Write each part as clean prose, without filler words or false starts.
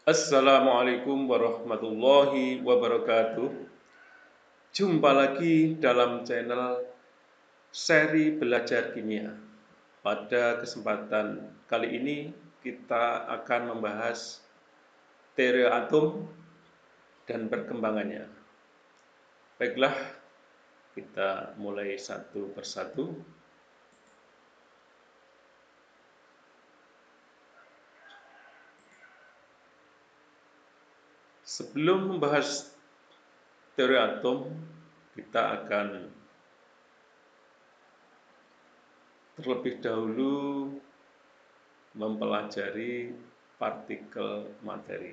Assalamualaikum warahmatullahi wabarakatuh. Jumpa lagi dalam channel seri belajar kimia. Pada kesempatan kali ini kita akan membahas teori atom dan perkembangannya. Baiklah, kita mulai satu persatu. Sebelum membahas teori atom, kita akan terlebih dahulu mempelajari partikel materi.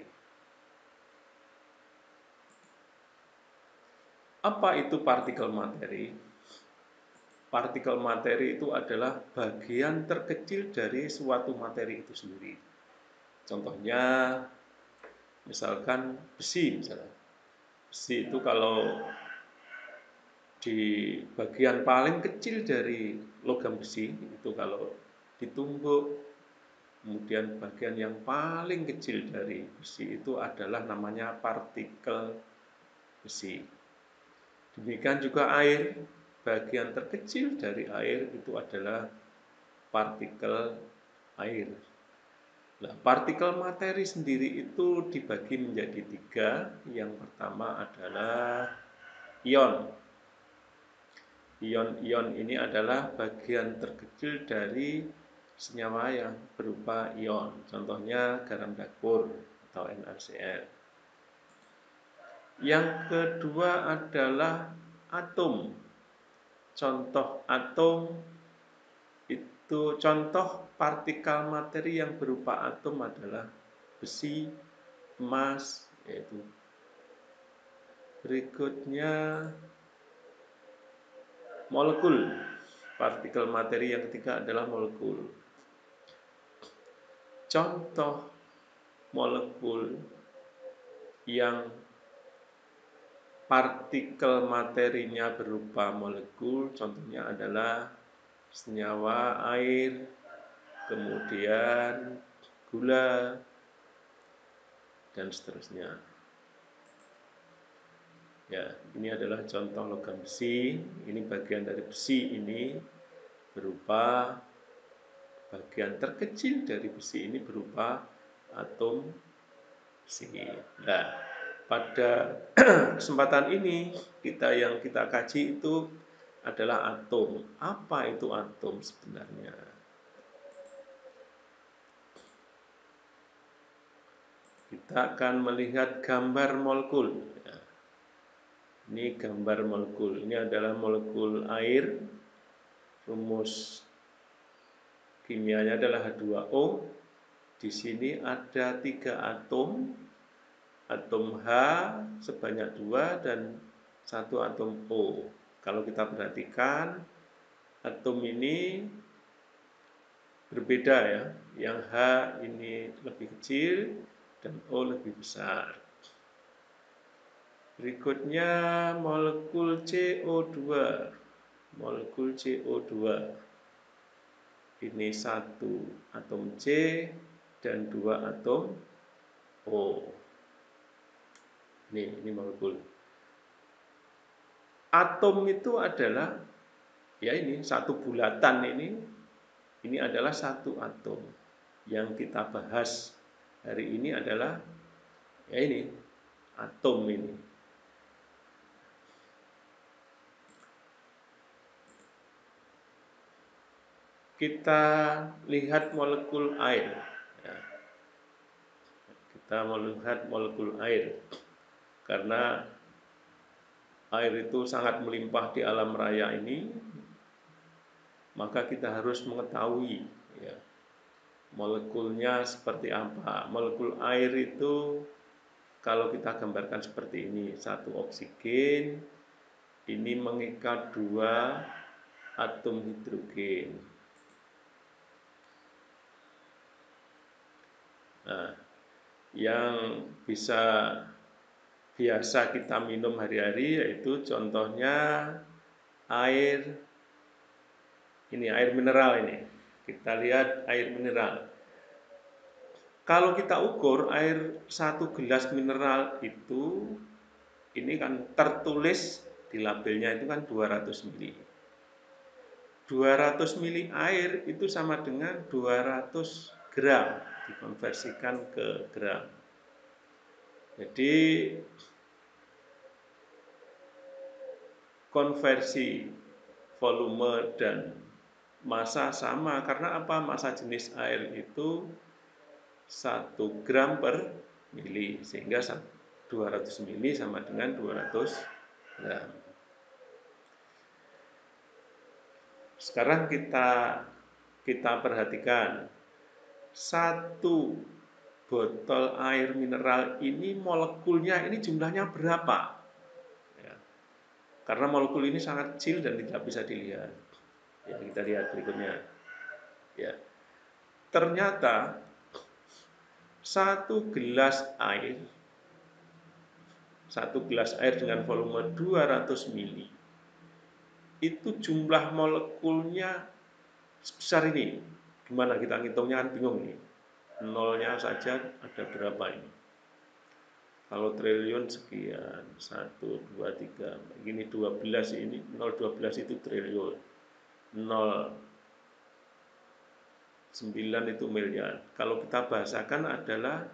Apa itu partikel materi? Partikel materi itu adalah bagian terkecil dari suatu materi itu sendiri. Contohnya, misalkan besi misalnya. Besi itu kalau di bagian paling kecil dari logam besi, itu kalau ditumbuk, kemudian bagian yang paling kecil dari besi itu adalah namanya partikel besi. Demikian juga air, bagian terkecil dari air itu adalah partikel air. Nah, partikel materi sendiri itu dibagi menjadi tiga. Yang pertama adalah ion. Ion-ion ini adalah bagian terkecil dari senyawa yang berupa ion. Contohnya garam dapur atau NaCl. Yang kedua adalah atom. Contoh atom itu contoh partikel materi yang berupa atom adalah besi, emas, yaitu. Berikutnya molekul. Partikel materi yang ketiga adalah molekul. Contoh molekul yang partikel materinya berupa molekul, contohnya adalah senyawa air, kemudian gula, dan seterusnya. Ya, ini adalah contoh logam besi. Ini bagian dari besi ini berupa bagian terkecil dari besi ini berupa atom besi. Nah, pada kesempatan ini yang kita kaji itu adalah atom. Apa itu atom sebenarnya? Kita akan melihat gambar molekul. Ini gambar molekul. Ini adalah molekul air. Rumus kimianya adalah H2O. Di sini ada 3 atom. Atom H sebanyak 2 dan 1 atom O. Kalau kita perhatikan, atom ini berbeda ya. Yang H ini lebih kecil dan O lebih besar. Berikutnya molekul CO2. Molekul CO2. Ini 1 atom C dan 2 atom O. Ini molekul. Atom itu adalah ya ini satu bulatan ini adalah satu atom. Yang kita bahas hari ini adalah ya ini atom ini. Kita lihat molekul air. Ya. Kita melihat molekul air karena air itu sangat melimpah di alam raya ini, maka kita harus mengetahui ya, molekulnya seperti apa. Molekul air itu kalau kita gambarkan seperti ini, 1 oksigen ini mengikat 2 atom hidrogen. Nah, yang biasa kita minum hari-hari yaitu contohnya air. Ini air mineral ini. Kita lihat air mineral. Kalau kita ukur air 1 gelas mineral itu, ini kan tertulis di labelnya itu kan 200 mili. 200 mili air itu sama dengan 200 gram, dikonversikan ke gram. Jadi konversi volume dan massa sama, karena apa? Massa jenis air itu 1 gram per mili, sehingga 200 mili sama dengan 200 gram. Sekarang kita perhatikan, satu botol air mineral ini molekulnya ini jumlahnya berapa? Ya, karena molekul ini sangat kecil dan tidak bisa dilihat. Ya, kita lihat berikutnya. Ya, ternyata 1 gelas air dengan volume 200 mili itu jumlah molekulnya sebesar ini. Gimana kita ngitungnya kan bingung nih. Nolnya saja ada berapa ini? Kalau triliun sekian, 1, 2, 3, ini 12 ini, 0,12 itu triliun, 0,9 itu miliar. Kalau kita bahasakan adalah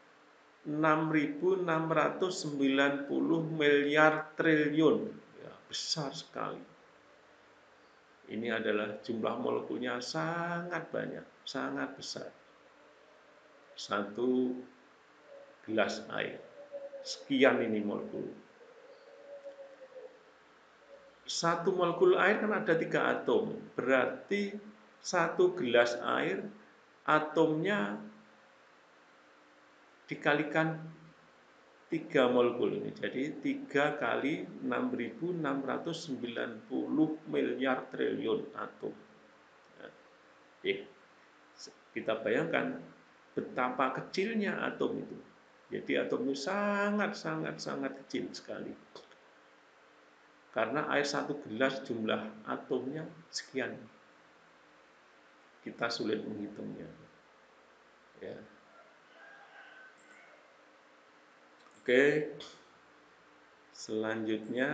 6.690 miliar triliun, ya, besar sekali. Ini adalah jumlah molekulnya sangat banyak, sangat besar. 1 gelas air, sekian ini molekul. 1 molekul air kan ada 3 atom, berarti 1 gelas air atomnya dikalikan 3 molekul ini. Jadi 3 kali 6.690 miliar triliun atom. Ya, kita bayangkan betapa kecilnya atom itu. Jadi atom itu sangat kecil sekali. Karena air 1 gelas jumlah atomnya sekian. Kita sulit menghitungnya. Ya. Oke. Selanjutnya,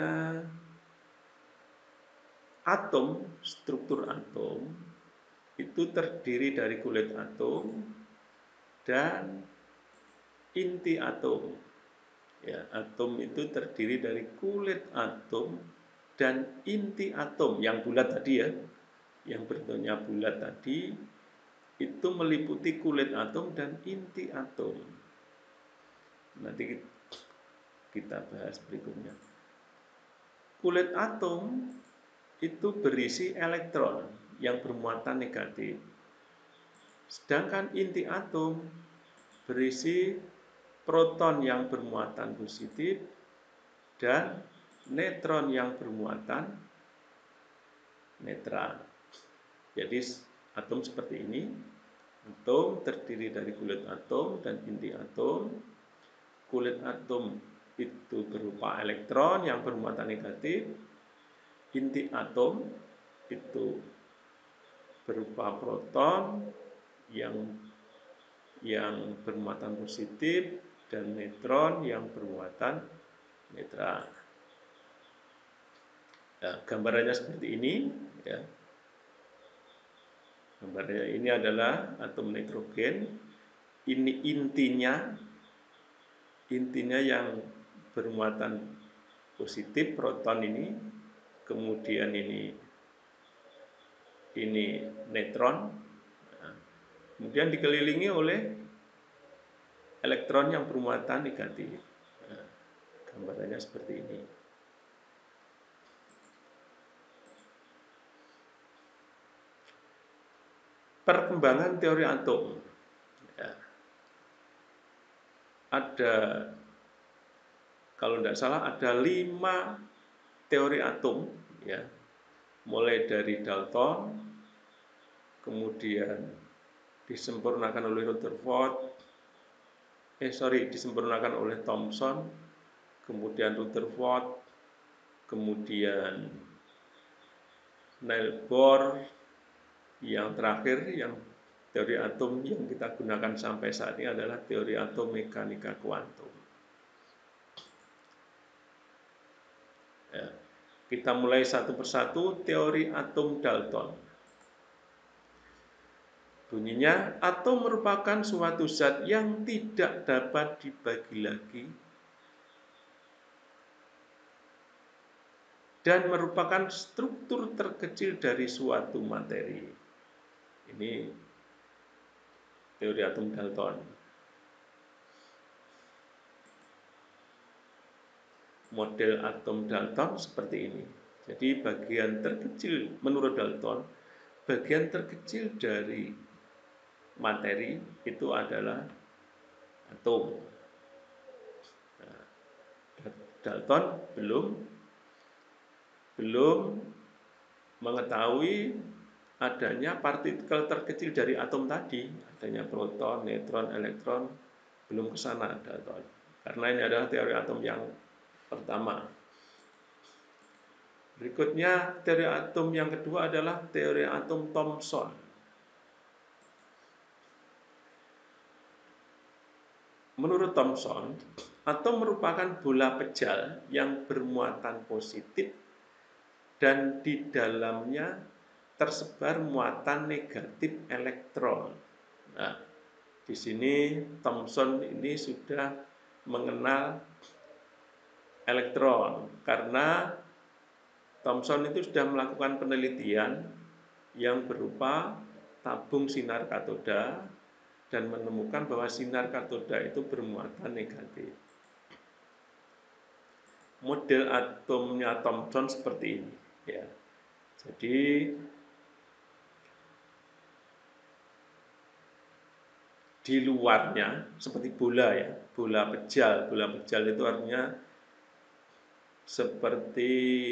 atom, struktur atom itu terdiri dari kulit atom dan inti atom. Ya, atom itu terdiri dari kulit atom dan inti atom yang bulat tadi ya, yang bentuknya bulat tadi itu meliputi kulit atom dan inti atom. Nanti kita bahas berikutnya. Kulit atom itu berisi elektron yang bermuatan negatif. Sedangkan inti atom berisi proton yang bermuatan positif dan neutron yang bermuatan netral. Jadi atom seperti ini. Atom terdiri dari kulit atom dan inti atom. Kulit atom itu berupa elektron yang bermuatan negatif. Inti atom itu berupa proton yang bermuatan positif dan neutron yang bermuatan netral. Nah, gambarannya seperti ini ya. Gambarnya ini adalah atom nitrogen. Ini intinya yang bermuatan positif, proton ini, kemudian ini neutron, kemudian dikelilingi oleh elektron yang bermuatan negatif. Nah, gambarannya seperti ini. Perkembangan teori atom. Ya. Ada, kalau tidak salah ada 5 teori atom, ya, mulai dari Dalton, kemudian disempurnakan oleh disempurnakan oleh Thomson, kemudian Rutherford, kemudian Niels Bohr, yang terakhir yang Teori atom yang kita gunakan sampai saat ini adalah teori atom mekanika kuantum. Ya. Kita mulai satu persatu. Teori atom Dalton. Bunyinya, atom merupakan suatu zat yang tidak dapat dibagi lagi dan merupakan struktur terkecil dari suatu materi. Ini teori atom Dalton. Model atom Dalton seperti ini. Jadi bagian terkecil menurut Dalton, bagian terkecil dari materi itu adalah atom. Nah, Dalton belum mengetahui adanya partikel terkecil dari atom tadi, adanya proton, neutron, elektron, belum ke sana Dalton. Karena ini adalah teori atom yang pertama. Berikutnya, teori atom yang kedua adalah teori atom Thomson. Menurut Thomson, atom merupakan bola pejal yang bermuatan positif dan di dalamnya tersebar muatan negatif elektron. Nah, di sini Thomson ini sudah mengenal elektron karena Thomson itu sudah melakukan penelitian yang berupa tabung sinar katoda dan menemukan bahwa sinar katoda itu bermuatan negatif. Model atomnya Thomson seperti ini, ya. Jadi di luarnya seperti bola, ya, bola pejal. Bola pejal itu artinya seperti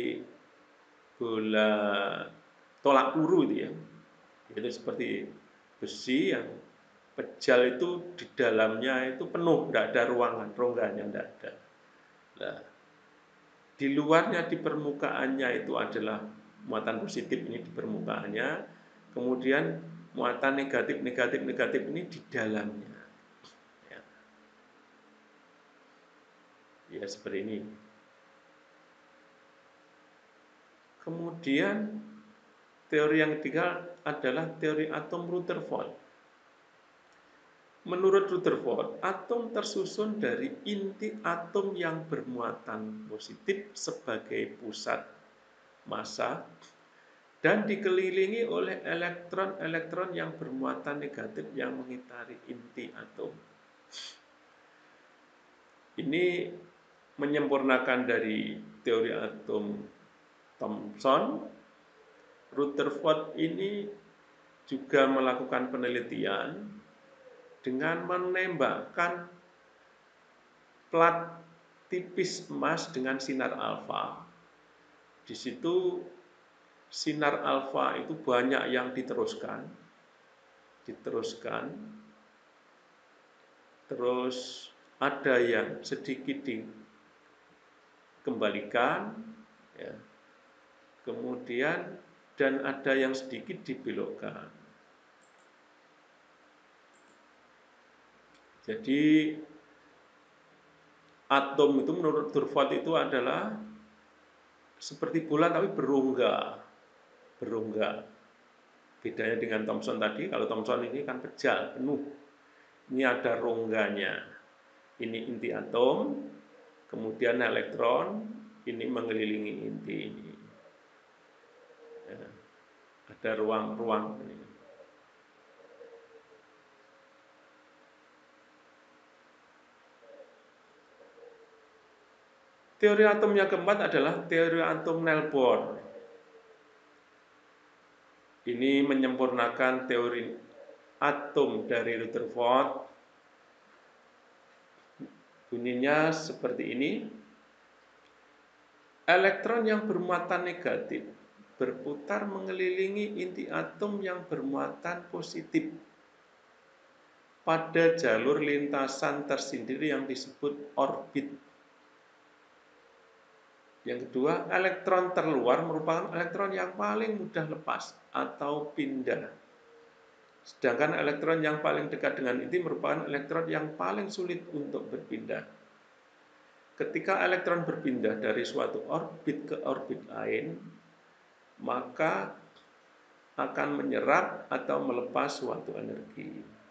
bola tolak peluru itu, ya. Itu seperti besi yang pejal itu di dalamnya itu penuh, tidak ada ruangan, rongganya tidak ada. Nah, di luarnya, di permukaannya itu adalah muatan positif ini di permukaannya, kemudian muatan negatif ini di dalamnya. Ya, ya seperti ini. Kemudian teori yang ketiga adalah teori atom Rutherford. Menurut Rutherford, atom tersusun dari inti atom yang bermuatan positif sebagai pusat massa dan dikelilingi oleh elektron-elektron yang bermuatan negatif yang mengitari inti atom. Ini menyempurnakan dari teori atom Thomson. Rutherford ini juga melakukan penelitian dengan menembakkan plat tipis emas dengan sinar alfa. Di situ sinar alfa itu banyak yang diteruskan, terus ada yang sedikit dikembalikan, ya. Kemudian dan ada yang sedikit dibelokkan. Jadi atom itu menurut Rutherford itu adalah seperti bola tapi berongga. Bedanya dengan Thomson tadi, kalau Thomson ini kan pejal, penuh. Ini ada rongganya. Ini inti atom, kemudian elektron ini mengelilingi inti ini. Ya, ada ruang-ruang ini. Teori atom yang keempat adalah teori atom Neil Bohr. Ini menyempurnakan teori atom dari Rutherford. Bunyinya seperti ini. Elektron yang bermuatan negatif berputar mengelilingi inti atom yang bermuatan positif pada jalur lintasan tersendiri yang disebut orbit. Yang kedua, elektron terluar merupakan elektron yang paling mudah lepas atau pindah, Sedangkan elektron yang paling dekat dengan inti merupakan elektron yang paling sulit untuk berpindah. Ketika elektron berpindah dari suatu orbit ke orbit lain, maka akan menyerap atau melepas suatu energi.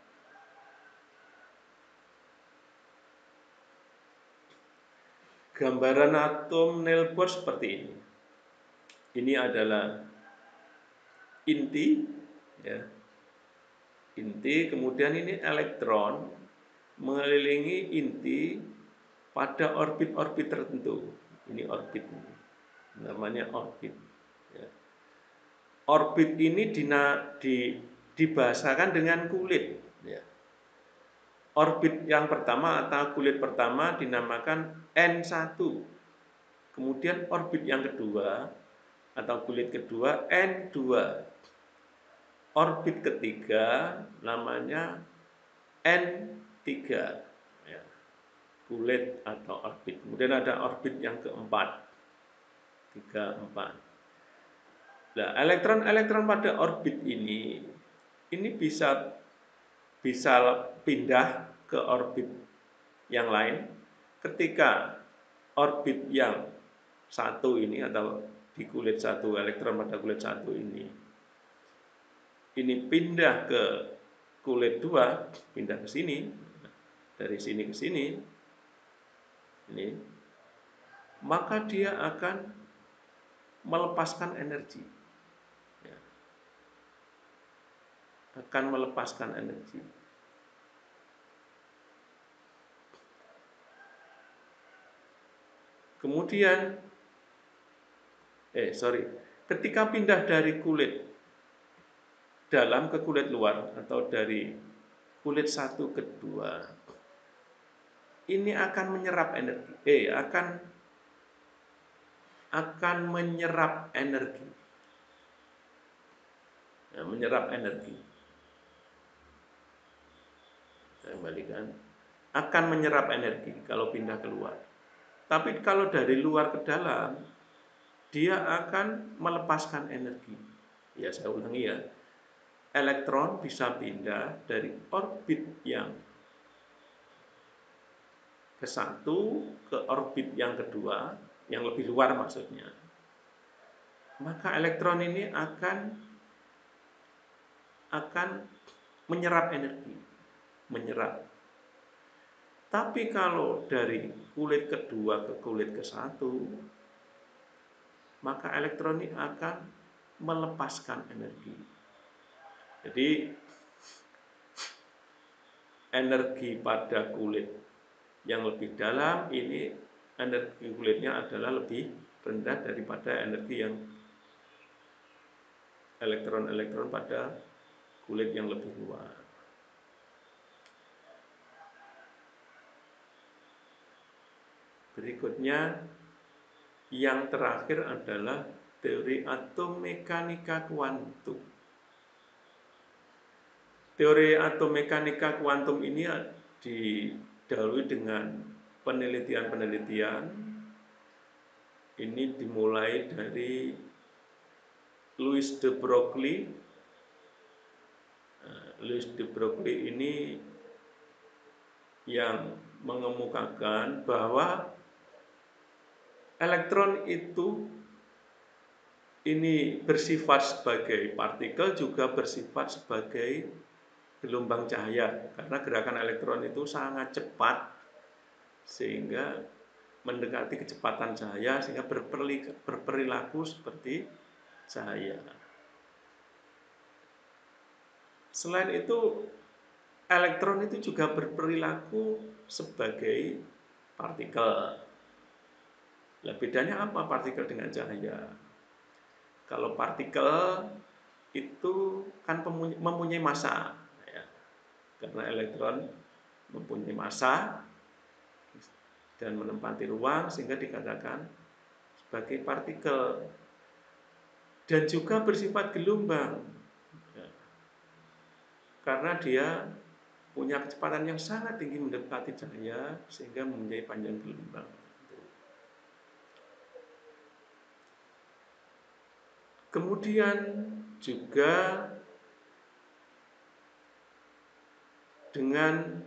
Gambaran atom Niels Bohr seperti ini. Ini adalah inti, ya. Inti, kemudian ini elektron mengelilingi inti pada orbit-orbit tertentu. Ini orbit, namanya orbit. Ya. Orbit ini dibahasakan dengan kulit. Ya. Orbit yang pertama atau kulit pertama dinamakan N1. Kemudian orbit yang kedua atau kulit kedua N2. Orbit ketiga namanya N3. Ya. Kulit atau orbit. Kemudian ada orbit yang keempat. 3, 4. Nah, elektron-elektron pada orbit ini bisa pindah ke orbit yang lain ketika orbit yang satu ini atau di kulit satu, elektron pada kulit satu ini pindah ke kulit dua, pindah ke sini, dari sini ke sini, ini, maka dia akan melepaskan energi. Ya. Akan melepaskan energi. Kemudian, ketika pindah dari kulit dalam ke kulit luar atau dari kulit satu ke dua, ini akan menyerap energi. Akan menyerap energi. Ya, menyerap energi. Saya kembalikan. Akan menyerap energi kalau pindah keluar. Tapi kalau dari luar ke dalam, dia akan melepaskan energi. Ya, saya ulangi ya. Elektron bisa pindah dari orbit yang ke satu ke orbit yang kedua, yang lebih luar maksudnya. Maka elektron ini akan menyerap energi, menyerap. Tapi kalau dari kulit kedua ke kulit ke satu, maka elektron ini akan melepaskan energi. Jadi energi pada kulit yang lebih dalam ini, energi kulitnya adalah lebih rendah daripada energi yang elektron-elektron pada kulit yang lebih luar. Berikutnya, yang terakhir adalah teori atom mekanika kuantum. Teori atom mekanika kuantum ini didahului dengan penelitian-penelitian. Ini dimulai dari Louis de Broglie. Louis de Broglie ini yang mengemukakan bahwa elektron itu ini bersifat sebagai partikel, juga bersifat sebagai gelombang cahaya, karena gerakan elektron itu sangat cepat sehingga mendekati kecepatan cahaya, sehingga berperilaku seperti cahaya. Selain itu, elektron itu juga berperilaku sebagai partikel. Nah, bedanya apa partikel dengan cahaya? Kalau partikel itu kan mempunyai massa, ya. Karena elektron mempunyai massa dan menempati ruang sehingga dikatakan sebagai partikel, dan juga bersifat gelombang, ya. Karena dia punya kecepatan yang sangat tinggi mendekati cahaya sehingga mempunyai panjang gelombang. Kemudian juga dengan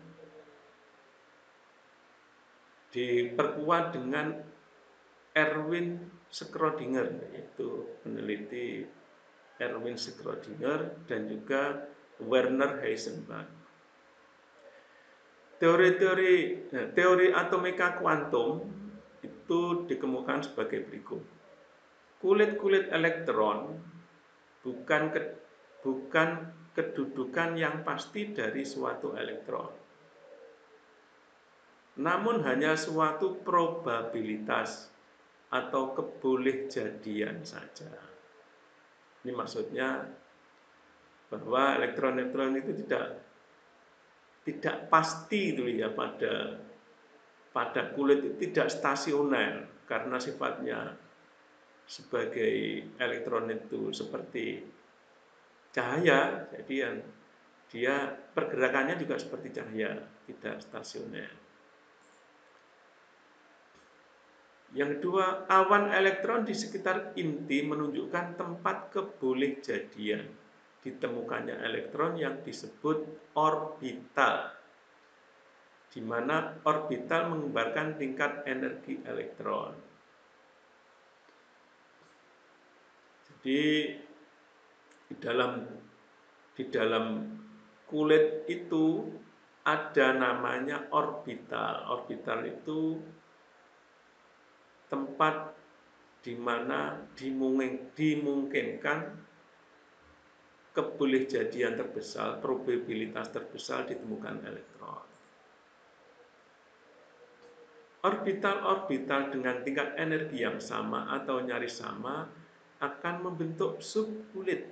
diperkuat dengan Erwin Schrödinger, yaitu peneliti Erwin Schrödinger dan juga Werner Heisenberg. Teori atomika kuantum itu dikemukakan sebagai berikut. Kulit-kulit elektron bukan kedudukan yang pasti dari suatu elektron, namun hanya suatu probabilitas atau kebolehjadian saja. Ini maksudnya bahwa elektron-elektron itu tidak pasti itu ya pada kulit itu tidak stasioner karena sifatnya sebagai elektron itu seperti cahaya, jadi yang dia pergerakannya juga seperti cahaya, tidak stasioner. Yang kedua, awan elektron di sekitar inti menunjukkan tempat kebolehjadian ditemukannya elektron yang disebut orbital, di mana orbital menggambarkan tingkat energi elektron. Jadi di dalam kulit itu ada namanya orbital. Orbital itu tempat di mana dimungkinkan kebolehjadian terbesar, probabilitas terbesar ditemukan elektron. Orbital-orbital dengan tingkat energi yang sama atau nyaris sama akan membentuk subkulit.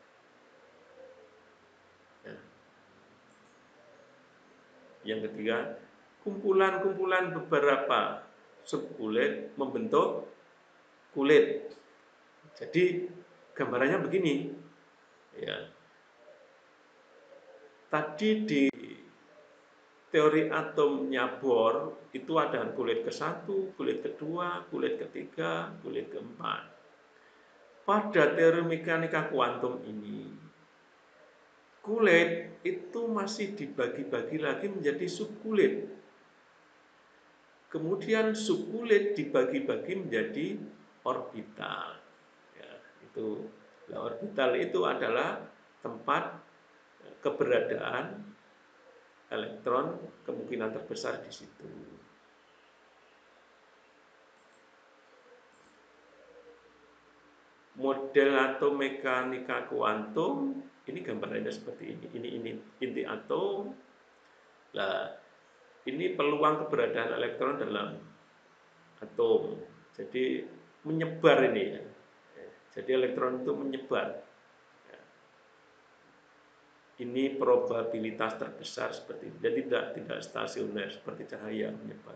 Yang ketiga, kumpulan-kumpulan beberapa subkulit membentuk kulit. Jadi gambarannya begini, ya. Tadi di teori atomnya Bohr itu ada kulit ke-1, kulit kedua, kulit ketiga, kulit keempat. Pada teori mekanika kuantum ini, kulit itu masih dibagi-bagi lagi menjadi subkulit. Kemudian subkulit dibagi-bagi menjadi orbital. Ya, itu. Nah, orbital itu adalah tempat keberadaan elektron, kemungkinan terbesar di situ. Model atom mekanika kuantum ini gambarannya seperti ini. Ini inti atom. Nah, ini peluang keberadaan elektron dalam atom. Jadi menyebar ini ya. Jadi elektron itu menyebar. Ini probabilitas terbesar seperti ini. Jadi tidak stasioner seperti cahaya menyebar.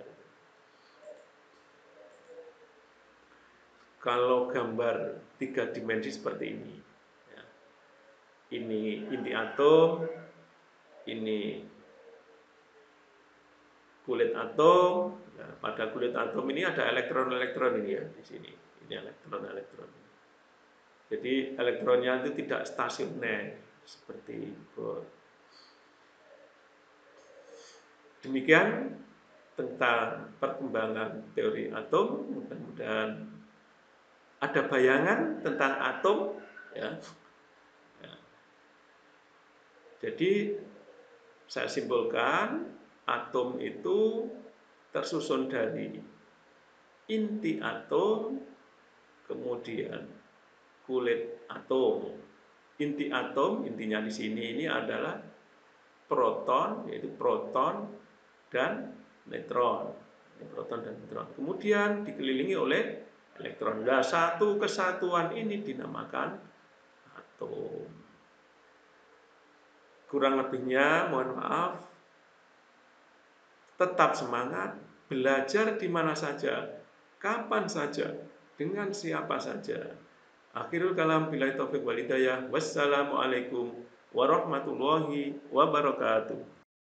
Kalau gambar 3 dimensi seperti ini, ya. Ini inti atom, ini kulit atom. Nah, pada kulit atom ini ada elektron-elektron ini ya di sini. Ini elektron-elektron. Jadi elektronnya itu tidak stasioner seperti Bohr. Demikian tentang perkembangan teori atom. Mudah-mudahan ada bayangan tentang atom, ya. Jadi saya simpulkan atom itu tersusun dari inti atom, kemudian kulit atom. Inti atom, intinya di sini ini adalah proton, yaitu proton dan neutron. Proton dan neutron. Kemudian dikelilingi oleh elektron. Nah, satu kesatuan ini dinamakan atom. Kurang lebihnya mohon maaf. Tetap semangat, belajar di mana saja, kapan saja, dengan siapa saja. Akhirul kalam, billahi taufiq wal hidayah. Wassalamualaikum warahmatullahi wabarakatuh.